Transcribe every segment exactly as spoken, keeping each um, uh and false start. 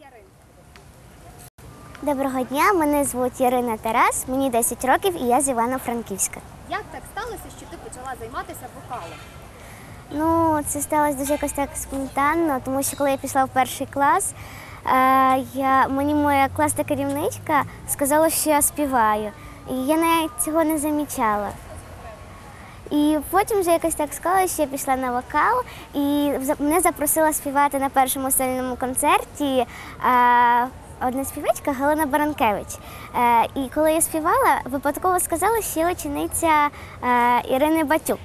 Яринка. Доброго дня, мене звуть Ярина Тарас, мені десять років і я з Івано-Франківська. Як так сталося, що ти почала займатися вокалом? Ну, це сталося дуже якось так спонтанно, тому що коли я пішла в перший клас, е, я, мені моя класна керівничка сказала, що я співаю. І я навіть цього не замічала. І потім вже якось так склалося, що я пішла на вокал, і мене запросила співати на першому сольному концерті е, одна співачка Галина Баранкевич. Е, і коли я співала, випадково сказала, що я учениця е, Ірини Батюк.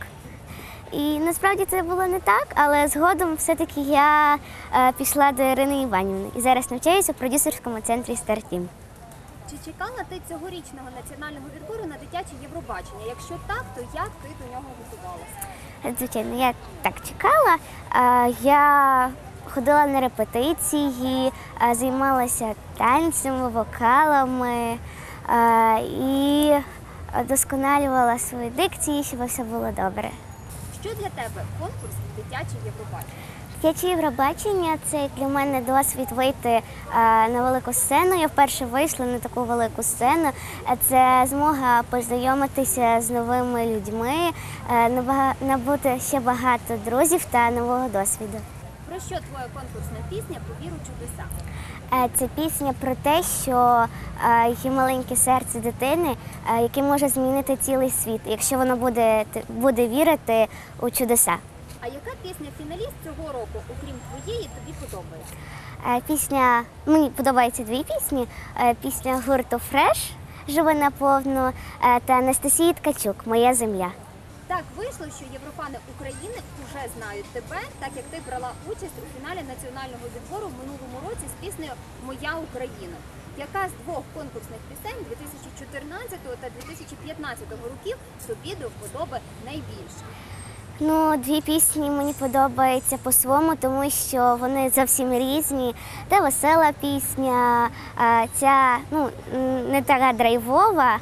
І насправді це було не так, але згодом все-таки я е, пішла до Ірини Іванівни і зараз навчаюся в продюсерському центрі «Стартім». Чи чекала ти цьогорічного національного відбору на дитяче Євробачення? Якщо так, то як ти до нього готувалася? Звичайно, я так чекала. Е, я ходила на репетиції, е, займалася танцями, вокалами е, і вдосконалювала свої дикції, щоб все було добре. Що для тебе конкурс «Дитяче Євробачення»? Дитяче Євробачення – це для мене досвід вийти е, на велику сцену. Я вперше вийшла на таку велику сцену. Це змога познайомитися з новими людьми, е, набути ще багато друзів та нового досвіду. Про що твоя конкурсна пісня «Повір у чудеса»? Е, це пісня про те, що е, є маленьке серце дитини, е, яке може змінити цілий світ, якщо воно буде, буде вірити у чудеса. А яка пісня-фіналіст цього року, окрім твоєї, тобі подобається? Пісня, мені подобаються дві пісні. Пісня гурту «Фреш» «Живи наповну» та Анастасії Ткачук «Моя земля». Так вийшло, що єврофани України вже знають тебе, так як ти брала участь у фіналі національного відбору в минулому році з піснею «Моя Україна». Яка з двох конкурсних пісень дві тисячі чотирнадцятого та дві тисячі п'ятнадцятого років тобі до вподоби найбільше? Ну, дві пісні мені подобаються по-своєму, тому що вони зовсім різні. Та весела пісня, ця ну, не така драйвова,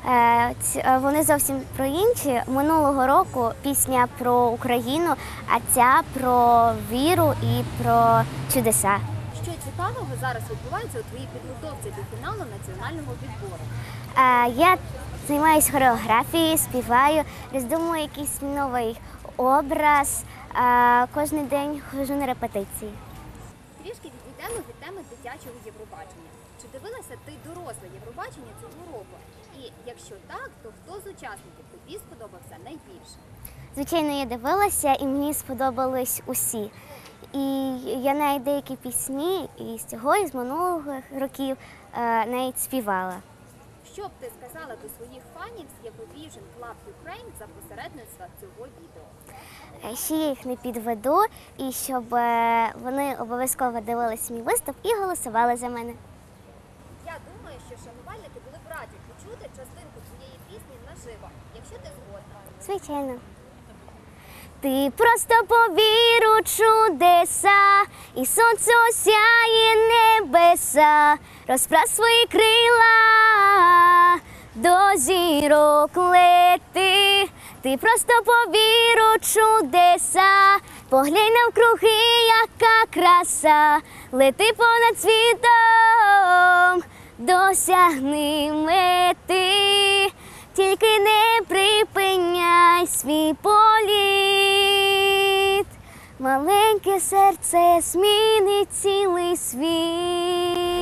вони зовсім про інші. Минулого року пісня про Україну, а ця про віру і про чудеса. Що цікавого зараз відбувається у твоїй підготовці до фіналу національного відбору? Я займаюся хореографією, співаю, роздумую якийсь новий образ, кожен день ходжу на репетиції. Трішки відійдемо від теми дитячого Євробачення. Чи дивилася ти доросле Євробачення цього року? І якщо так, то хто з учасників тобі сподобався найбільше? Звичайно, я дивилася і мені сподобались усі. І я навіть деякі пісні і з цього, і з минулих років навіть співала. Що б ти сказала до своїх фанів з Eurovision Club Ukraine за посередництва цього відео? Ще я їх не підведу, і щоб вони обов'язково дивились мій виступ і голосували за мене. Я думаю, що шанувальники були б раді почути частинку твоєї пісні наживо, якщо ти згодна. Звичайно. Ти просто повір у чудеса, і сонце осяє небеса, розправ свої крила, до зірок лети. Ти просто повір у чудеса, поглянь навкруги, яка краса, лети понад світом, досягни мети, тільки не припиняй свій політ, маленьке серце змінить цілий світ.